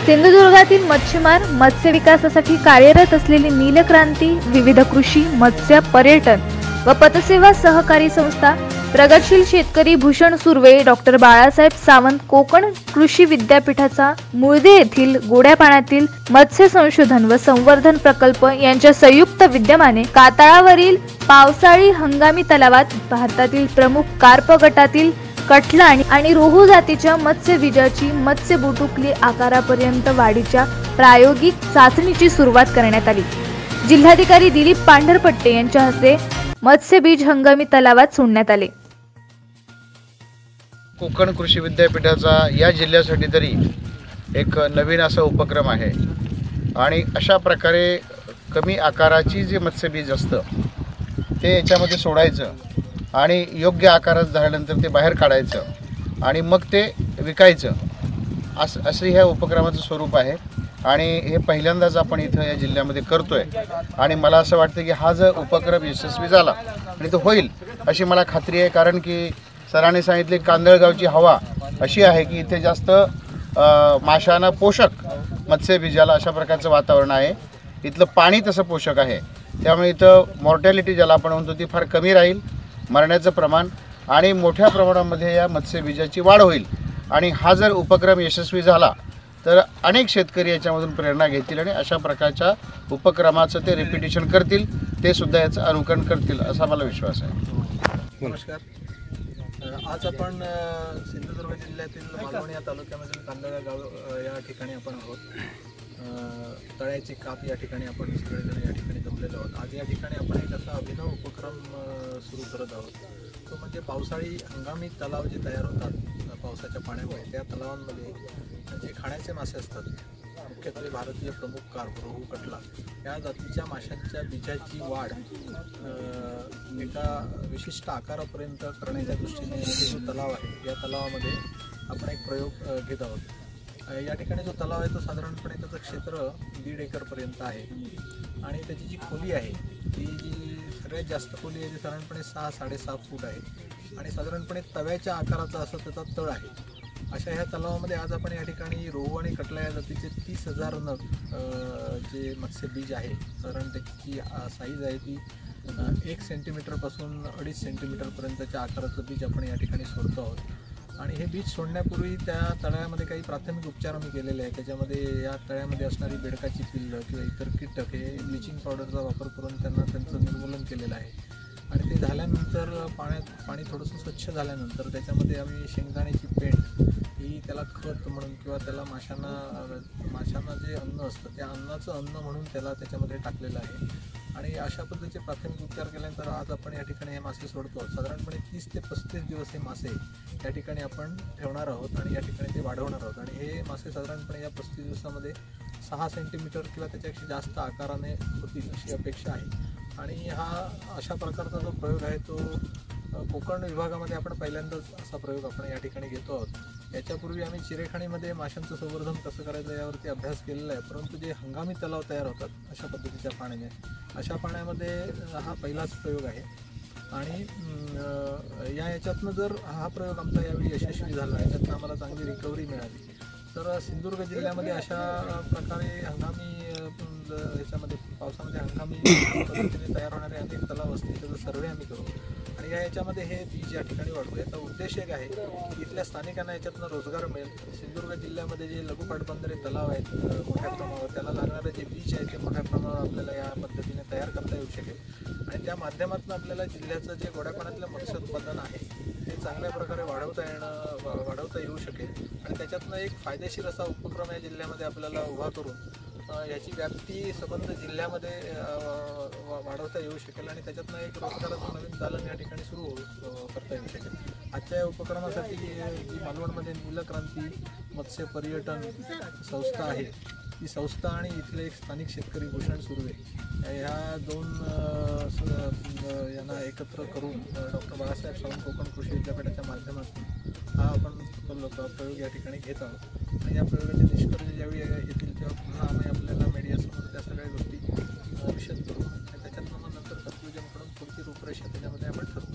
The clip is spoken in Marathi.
सिंधुदुर्गातील मच्छीमार मत्स्य विकासासाठी कार्यरत असलेली नीलक्रांती विविध कृषी मत्स्य पर्यटन व पतसेवा सहकारी संस्था प्रगतशील शेतकरी भूषण सुर्वे डॉक्टर बाळासाहेब सावंत कोकण कृषी विद्यापीठाचा मुळदे येथील गोड्या पाण्यातील मत्स्य संशोधन व संवर्धन प्रकल्प यांच्या संयुक्त विद्यमाने कातळावरील पावसाळी हंगामी तलावात भारतातील प्रमुख कार्प गटातील कटला आणि रोहू जातीच्या मत्स्य बीजाची मत्स्य बोटुकली आकारापर्यंत वाढीच्या प्रायोगिक चाचणीची सुरुवात करण्यात आली। जिल्हाधिकारी दिलीप पांढरपट्टे यांच्या हस्ते मत्स्य बीज हंगामी तलावात सोडण्यात आले। कोकण कृषी विद्यापीठाचा या जिल्ह्यासाठी तरी एक नवीन असा उपक्रम आहे आणि अशा प्रकारे कमी आकाराची जे मत्स्य बीज असतं ते याच्यामध्ये सोडायचं आणि योग्य आकारात झाल्यानंतर ते बाहेर काढायचं आणि मग ते विकायचं असं ह्या उपक्रमाचं स्वरूप आहे आणि हे पहिल्यांदाच आपण इथं या जिल्ह्यामध्ये करतोय आणि मला असं वाटतं की हा जर उपक्रम यशस्वी झाला आणि तो होईल अशी मला खात्री आहे, कारण की सरांनी सांगितले कांदळगावची हवा अशी आहे की इथे जास्त माशांना पोषक मत्स्यबीजाला अशा प्रकारचं वातावरण आहे, इथलं पाणी तसं पोषक आहे, त्यामुळे इथं मॉर्टॅलिटी ज्याला आपण म्हणतो ती फार कमी राहील, मरण्याचं प्रमाण आणि मोठ्या प्रमाणामध्ये या मत्स्यबीजाची वाढ होईल आणि हा जर उपक्रम यशस्वी झाला तर अनेक शेतकरी याच्यामधून प्रेरणा घेतील आणि अशा प्रकारच्या उपक्रमाचं ते रिपिटेशन करतील, ते सुद्धा याचं अनुकरण करतील असा मला विश्वास आहे। नमस्कार, आज आपण सिंधुदुर्ग जिल्ह्यातील मालवण या तालुक्यामधील कांदळा गाव या ठिकाणी आपण आहोत। तळ्याची काप या ठिकाणी आपण सगळेजण या ठिकाणी जमलेलो आहोत। आज या ठिकाणी आपण एक असा अभिनव उपक्रम सुरू करत आहोत, तो म्हणजे पावसाळी हंगामी तलाव जे तयार होतात पावसाच्या पाण्यामुळे, त्या तलावांमध्ये जे खाण्याचे मासे असतात, मुख्यत्वे भारतीय प्रमुख कार्प, रोहू, कटला या जातीच्या माशांच्या बीजाची वाढ एका विशिष्ट आकारापर्यंत करण्याच्या दृष्टीने जो तलाव आहे या तलावामध्ये आपण एक प्रयोग घेत आहोत। या ठिकाणी जो तलाव आहे तो साधारणपणे त्याचं क्षेत्र 1.5 एकरपर्यंत आहे आणि त्याची जी खोली आहे ती जी सगळ्यात जास्त खोली आहे ती साधारणपणे 6-6.5 फूट आहे आणि साधारणपणे तव्याच्या आकाराचा असं त्याचा तळ आहे। अशा ह्या तलावामध्ये आज आपण या ठिकाणी रोहू आणि कटला या जातीचे 30,000 नग जे मत्स्यबीज आहे, साधारण त्याची साईज आहे ती 1 सेंटीमीटरपासून 2.5 सेंटीमीटरपर्यंतच्या आकाराचं बीज आपण या ठिकाणी सोडतो आहोत आणि हे बीज सोडण्यापूर्वी त्या तळ्यामध्ये काही प्राथमिक उपचार आम्ही केलेले आहे। त्याच्यामध्ये या तळ्यामध्ये असणारी बेडकाची पिल्लं किंवा इतर कीटक हे ब्लिचिंग पावडरचा वापर करून त्यांचं निर्मूलन केलेलं आहे आणि ते झाल्यानंतर पाणी थोडंसं स्वच्छ झाल्यानंतर त्याच्यामध्ये आम्ही शेंगदाण्याची पेंड ही त्याला खत म्हणून किंवा त्याला माशांना जे अन्न असतं त्या अन्नाचं अन्न म्हणून त्याला त्याच्यामध्ये टाकलेलं आहे आणि अशा पद्धतीचे प्राथमिक उपचार केल्यानंतर आज आपण या ठिकाणी हे मासे सोडतो। साधारणपणे 30 ते 35 दिवस हे मासे या ठिकाणी आपण ठेवणार आहोत आणि या ठिकाणी ते वाढवणार आहोत आणि हे मासे साधारणपणे या 35 दिवसामध्ये 6 सेंटीमीटर किंवा त्याच्यापेक्षा जास्त आकाराने होतील अशी अपेक्षा आहे आणि हा अशा प्रकारचा जो प्रयोग आहे तो कोकण विभागामध्ये आपण पहिल्यांदाच असा प्रयोग आपण या ठिकाणी घेतो आहोत। याच्यापूर्वी आम्ही चिरेखाणीमध्ये माशांचं संवर्धन कसं करायचं यावरती अभ्यास केलेला आहे, परंतु जे हंगामी तलाव तयार होतात अशा पद्धतीच्या पाण्याने, अशा पाण्यामध्ये हा पहिलाच प्रयोग आहे आणि याच्यातनं जर हा प्रयोग आमचा यावेळी यशस्वी झाला, याच्यातनं आम्हाला चांगली रिकव्हरी मिळाली तर सिंधुदुर्ग जिल्ह्यामध्ये अशा प्रकारे हंगामी ह्याच्यामध्ये पावसामध्ये हंगामी पद्धतीने तयार होणारे अनेक तलाव असतील त्याचा सर्वे आम्ही करू आणि याच्यामध्ये हे बीज या ठिकाणी वाढवू। याचा उद्देश एक आहे की इथल्या स्थानिकांना याच्यातनं रोजगार मिळेल। सिंधुदुर्ग जिल्ह्यामध्ये जे लघु पाटबंधारे तलाव आहेत मोठ्या प्रमाणावर, त्याला लागणारे जे बीज आहे ते मोठ्या प्रमाणावर आपल्याला या पद्धतीने तयार करता येऊ शकेल आणि त्या माध्यमातून आपल्याला जिल्ह्याचं जे गोड्या पाण्यातलं मत्स्य उत्पादन आहे ते चांगल्या प्रकारे वाढवता येऊ शकेल आणि त्याच्यातनं एक फायदेशीर असा उपक्रम या जिल्ह्यामध्ये आपल्याला उभा करून याची व्याप्ती संबंध जिल्ह्यामध्ये वाढवता येऊ शकेल आणि त्याच्यातनं एक रोजगाराचं नवीन दालन या ठिकाणी सुरू करता येऊ शकेल। आजच्या या उपक्रमासाठी जी मालवणमध्ये नीलक्रांती मत्स्य पर्यटन संस्था आहे ती संस्था आणि इथले एक स्थानिक शेतकरी भूषण सुर्वे ह्या दोन यांना एकत्र करून डॉक्टर बाळासाहेब सावंत कोकण कृषी विद्यापीठाच्या माध्यमातून हा आपण प्रयोग या ठिकाणी घेत आहोत आणि या प्रयोगाचे निष्कर्ष ज्यावेळी येतील तेव्हा पुन्हा आम्ही आपल्याला मीडियासमोर त्या सगळ्या गोष्टी विशद करू आणि त्याच्यातून नंतर कन्क्लुजन करून पुढची रूपरेषा त्याच्यामध्ये आपण ठरवू।